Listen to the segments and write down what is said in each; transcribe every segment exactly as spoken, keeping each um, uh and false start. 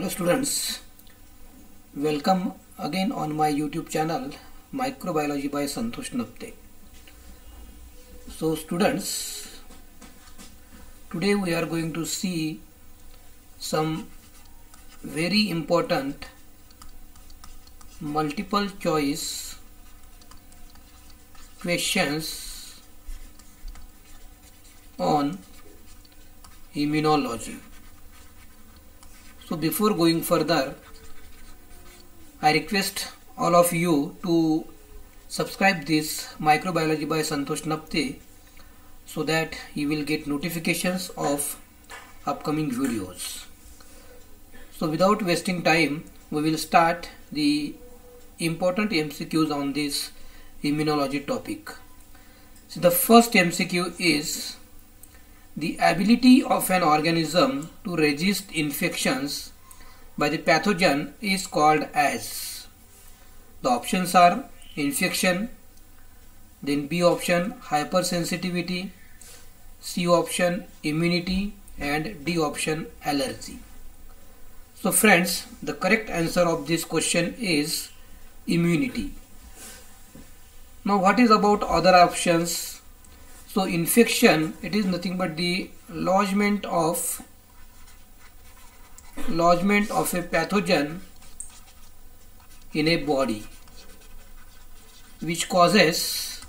Hello students, welcome again on my YouTube channel Microbiology by Santosh Napte. So students, today we are going to see some very important multiple choice questions on immunology. So before going further, I request all of you to subscribe this Microbiology by Santosh Napte so that you will get notifications of upcoming videos. So without wasting time, we will start the important M C Qs on this immunology topic. So the first M C Q is: the ability of an organism to resist infections by the pathogen is called as. The options are infection, then B option hypersensitivity, C option immunity, and D option allergy. So friends, the correct answer of this question is immunity. Now what is about other options? So infection, it is nothing but the lodgement of lodgement of a pathogen in a body which causes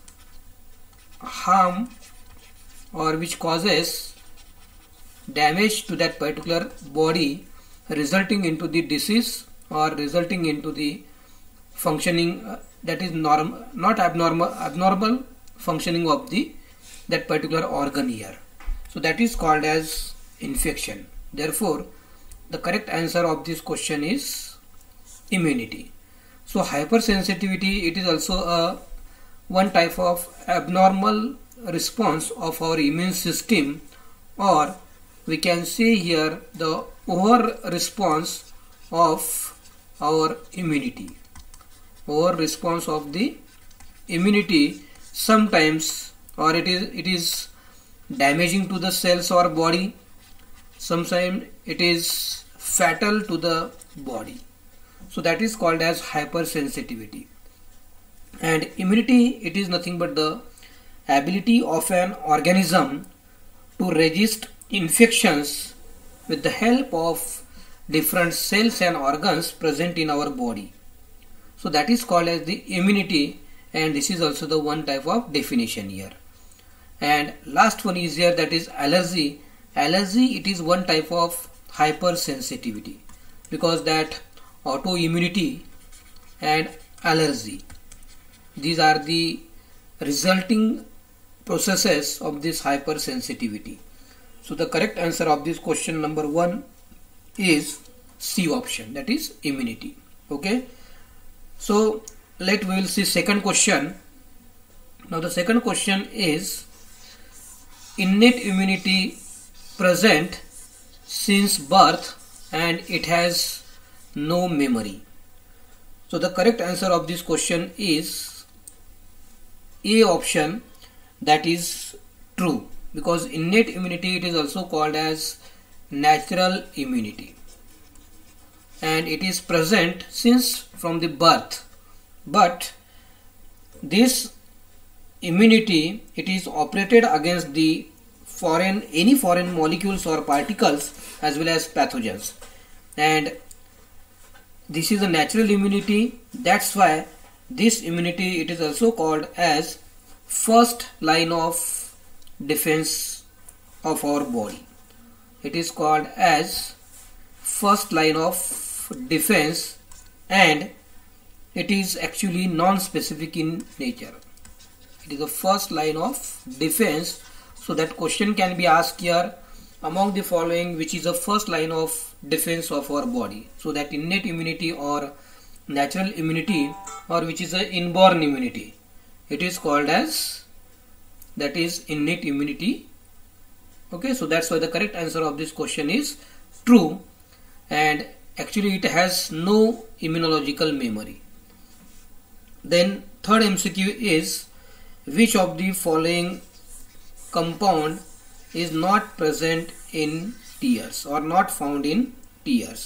harm or which causes damage to that particular body, resulting into the disease or resulting into the functioning uh, that is normal, not abnormal, abnormal functioning of the that particular organ here. So that is called as infection. Therefore, the correct answer of this question is immunity. So hypersensitivity, it is also a one type of abnormal response of our immune system, or we can say here the over response of our immunity. Over response of the immunity, sometimes or it is it is damaging to the cells or body, sometimes it is fatal to the body. So that is called as hypersensitivity. And immunity, it is nothing but the ability of an organism to resist infections with the help of different cells and organs present in our body. So that is called as the immunity, and this is also the one type of definition here. And last one is here, that is allergy. Allergy, it is one type of hypersensitivity, because that autoimmunity and allergy, these are the resulting processes of this hypersensitivity. So the correct answer of this question number one is C option, that is immunity. Okay, so let we will see second question. Now the second question is: innate immunity present since birth and it has no memory. So the correct answer of this question is A option, that is true, because innate immunity, it is also called as natural immunity, and it is present since from the birth, but this immunity, it is operated against the foreign any foreign molecules or particles as well as pathogens, and this is a natural immunity. That's why this immunity, it is also called as first line of defense of our body. It is called as first line of defense, and it is actually non-specific in nature. It is the first line of defense. So that question can be asked here: among the following, which is the first line of defense of our body? So that innate immunity or natural immunity, or which is a inborn immunity, it is called as, that is innate immunity. Okay, so that's why the correct answer of this question is true, and actually it has no immunological memory. Then third M C Q is: which of the following compound is not present in tears or not found in tears?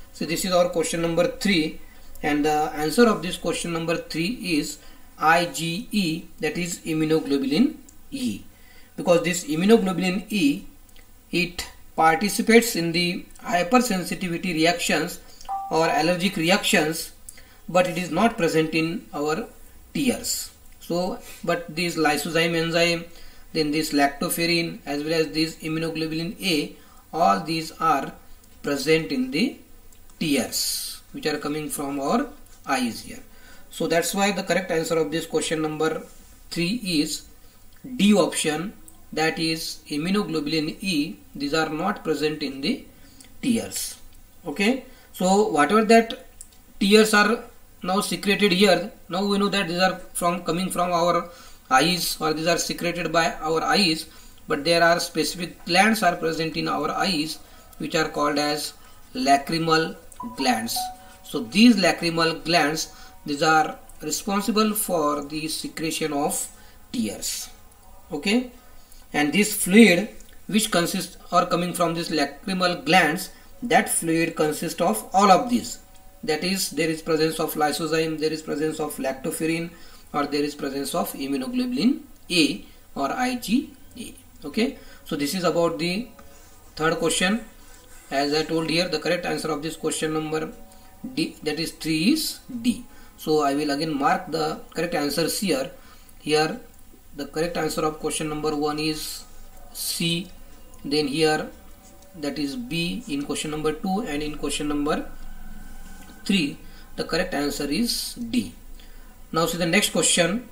So this is our question number three, and the answer of this question number three is IgE, that is immunoglobulin E, because this immunoglobulin E, it participates in the hypersensitivity reactions or allergic reactions, but it is not present in our tears. So but this lysozyme enzyme, then this lactoferrin, as well as this immunoglobulin A, all these are present in the tears which are coming from our eyes here. So that's why the correct answer of this question number three is D option, that is immunoglobulin E. These are not present in the tears. Okay, so whatever that tears are now secreted here, now we know that these are from coming from our eyes, or these are secreted by our eyes, but there are specific glands are present in our eyes which are called as lacrimal glands. So these lacrimal glands, these are responsible for the secretion of tears. Okay, and this fluid which consists or coming from these lacrimal glands, that fluid consists of all of these. That is, there is presence of lysozyme, there is presence of lactoferrin, or there is presence of immunoglobulin A or IgA. Okay, so this is about the third question. As I told here, the correct answer of this question number D, that is three, is D. So I will again mark the correct answers here. Here the correct answer of question number one is C, then here that is B in question number two, and in question number three the correct answer is D. Now see the next question.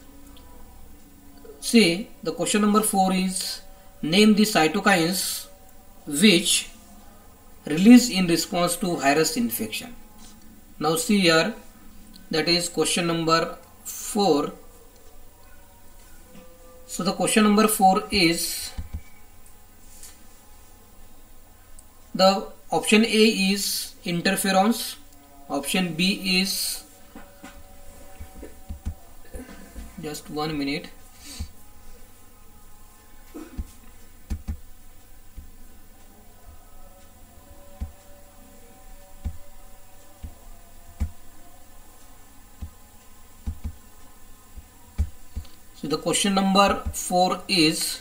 See, the question number four is name the cytokines which release in response to virus infection. Now see here, that is question number four. So the question number four is, the option A is interferons, option B is, just one minute, so the question number four is,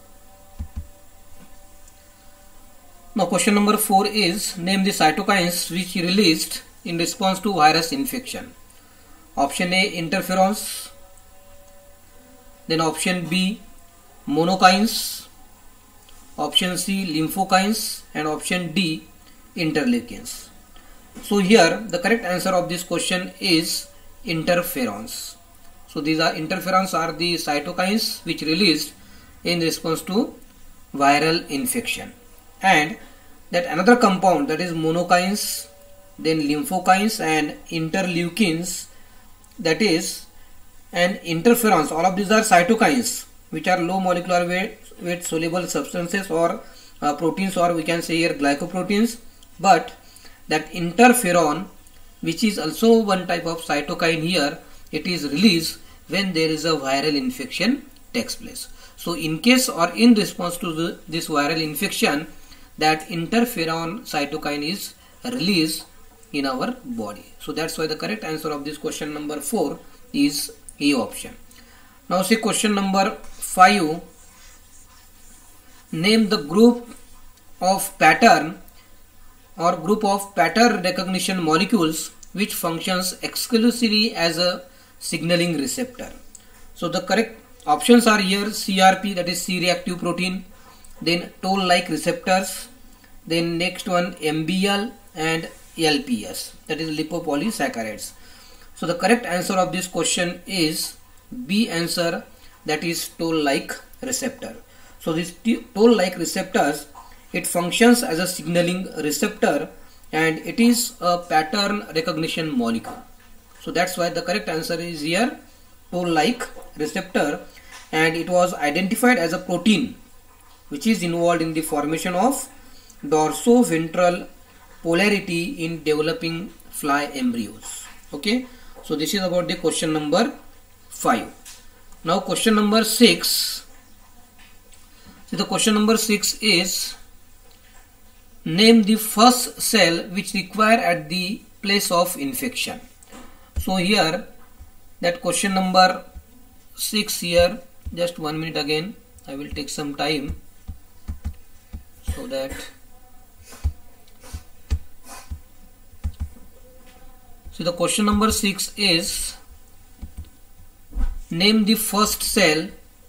now question number four is name the cytokines which released in response to virus infection. Option A interferons, then option B monokines, option C lymphokines, and option D interleukins. So here the correct answer of this question is interferons. So these are interferons are the cytokines which released in response to viral infection, and that another compound, that is monokines, then lymphokines and interleukins, that is, and interferons, all of these are cytokines which are low molecular weight, weight soluble substances or uh, proteins, or we can say here glycoproteins. But that interferon, which is also one type of cytokine here, it is released when there is a viral infection takes place. So in case or in response to the, this viral infection, that interferon cytokine is released in our body. So that's why the correct answer of this question number four is A option. Now see question number five. Name the group of pattern or group of pattern recognition molecules which functions exclusively as a signaling receptor. So the correct options are here C R P, that is C-reactive protein, then toll-like receptors, then next one M B L and L P S, that is lipopolysaccharides. So the correct answer of this question is B answer, that is toll-like receptor. So this toll-like receptors, it functions as a signaling receptor and it is a pattern recognition molecule. So that's why the correct answer is here toll-like receptor, and it was identified as a protein which is involved in the formation of dorsoventral polarity in developing fly embryos. Okay, so this is about the question number five. Now question number six. So the question number six is name the first cell which require at the place of infection. So here that question number six here, just one minute again, I will take some time so that so the question number six is name the first cell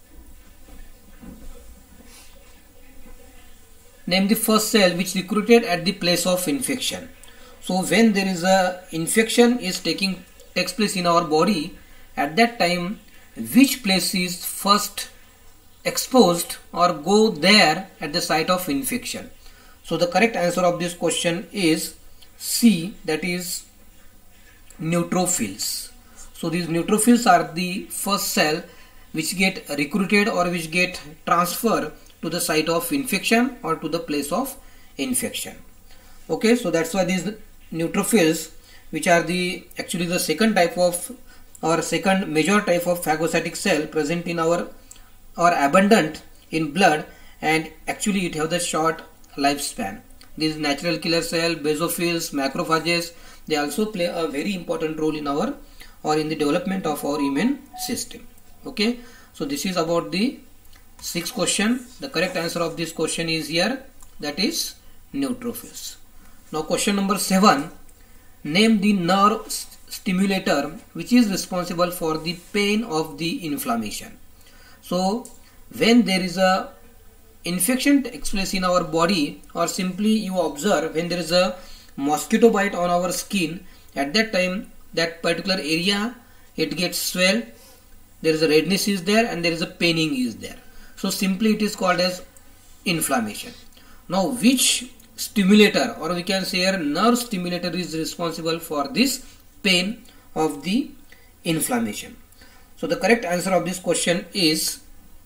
name the first cell which recruited at the place of infection. So when there is a infection is taking takes place in our body, at that time which place is first exposed or go there at the site of infection. So the correct answer of this question is C, that is neutrophils. So these neutrophils are the first cell which get recruited or which get transferred to the site of infection or to the place of infection. Okay, so that's why these neutrophils, which are the actually the second type of or second major type of phagocytic cell present in our or abundant in blood, and actually it have the short lifespan. These natural killer cell, basophils, macrophages, they also play a very important role in our or in the development of our immune system. Okay, so this is about the sixth question. The correct answer of this question is here, that is neutrophils. Now question number seven, name the nerve stimulator which is responsible for the pain of the inflammation. So when there is a infection takes place in our body, or simply you observe when there is a mosquito bite on our skin, at that time that particular area it gets swell, there is a redness is there and there is a paining is there. So simply it is called as inflammation. Now which stimulator, or we can say a nerve stimulator, is responsible for this pain of the inflammation? So the correct answer of this question is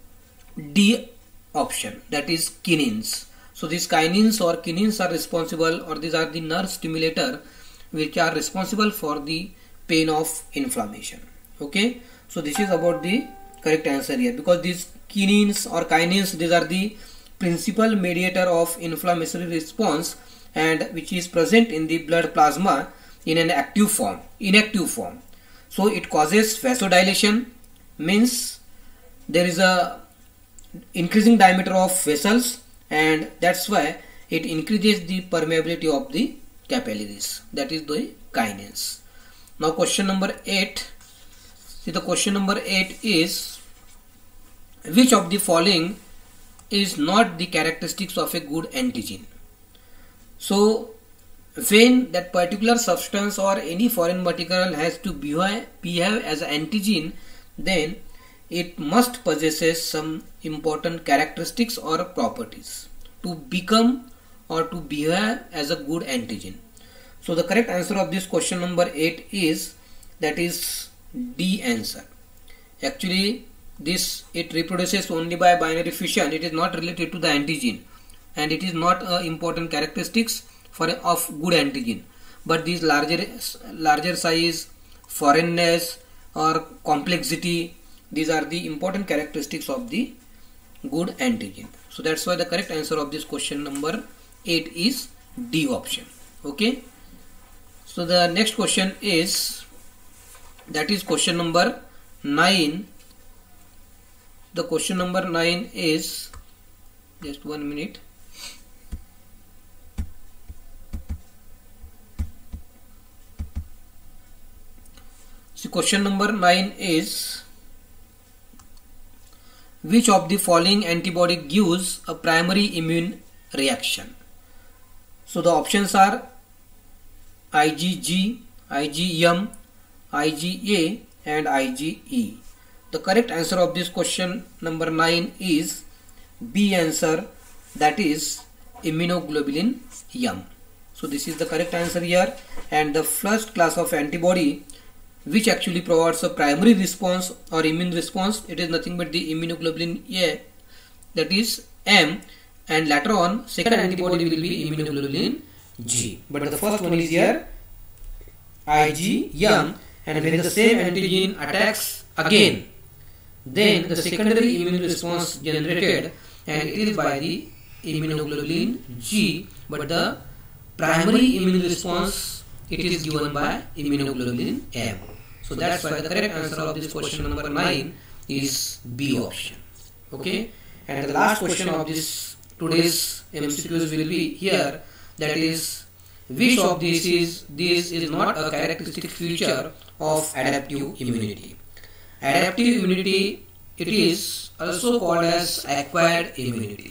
D option, that is kinins. So these kinins or kinins are responsible, or these are the nerve stimulator which are responsible for the pain of inflammation. Okay, so this is about the correct answer here, because these kinins or kinins, these are the principal mediator of inflammatory response and which is present in the blood plasma in an active form, inactive form. So it causes vasodilation, means there is a increasing diameter of vessels, and that's why it increases the permeability of the capillaries, that is the kinins. Now question number eight. See, the question number eight is which of the following is not the characteristics of a good antigen? So when that particular substance or any foreign material has to behave, behave as an antigen, then it must possesses some important characteristics or properties to become or to behave as a good antigen. So the correct answer of this question number eight is, that is D answer. Actually this, it reproduces only by binary fission, it is not related to the antigen, and it is not uh, important characteristics for a, of good antigen. But these larger larger size, foreignness or complexity, these are the important characteristics of the good antigen. So that's why the correct answer of this question number eight is D option. Okay, so the next question is, that is question number nine. The question number nine is, just one minute. So question number nine is, which of the following antibody gives a primary immune reaction? So the options are IgG, IgM, IgA and IgE. The correct answer of this question number nine is B answer, that is immunoglobulin M. So this is the correct answer here, and the first class of antibody which actually provides a primary response or immune response, it is nothing but the immunoglobulin A, that is M, and later on second antibody will be immunoglobulin G. But the first one is here IgM, and when the same antigen attacks again, then the secondary immune response generated, and it is by the immunoglobulin G but the primary immune response, it is given by immunoglobulin M. So that's why the correct answer of this question number nine is B option. Okay, and the last question of this today's M C Qs will be here, that is, which of these is this is not a characteristic feature of adaptive immunity. Adaptive immunity, it is also called as acquired immunity.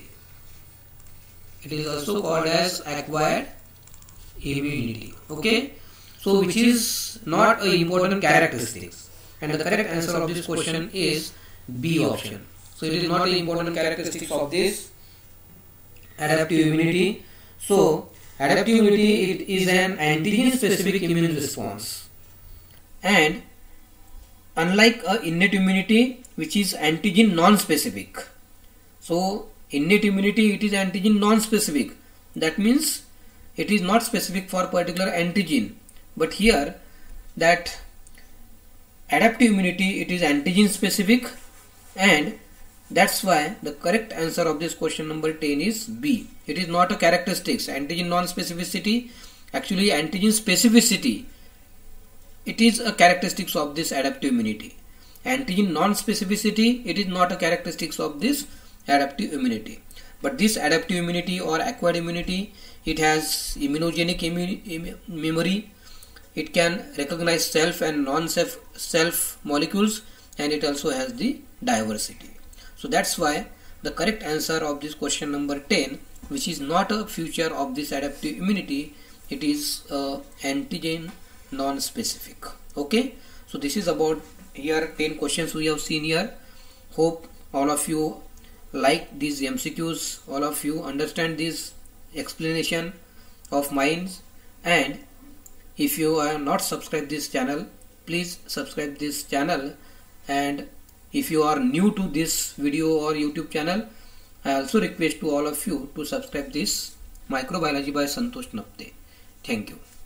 It is also called as acquired immunity. Okay, so which is not a important characteristics, and the correct answer of this question is B option. So it is not an important characteristics of this adaptive immunity. So adaptive immunity, it is an antigen specific immune response, and unlike a innate immunity which is antigen non-specific. So innate immunity, it is antigen non-specific. That means it is not specific for particular antigen. But here that adaptive immunity, it is antigen specific, and that's why the correct answer of this question number ten is B. It is not a characteristics. Antigen non-specificity, actually antigen specificity, it is a characteristics of this adaptive immunity. Antigen non-specificity, it is not a characteristics of this adaptive immunity. But this adaptive immunity or acquired immunity, it has immunogenic immu memory. It can recognize self and non-self self molecules, and it also has the diversity. So that's why the correct answer of this question number ten, which is not a feature of this adaptive immunity, it is uh, antigen non-specific. Okay, so this is about here ten questions we have seen here. Hope all of you like these M C Qs, all of you understand this explanation of mine, and if you are not subscribed this channel, please subscribe this channel, and if you are new to this video or YouTube channel, I also request to all of you to subscribe this Microbiology by Santosh Napte. Thank you.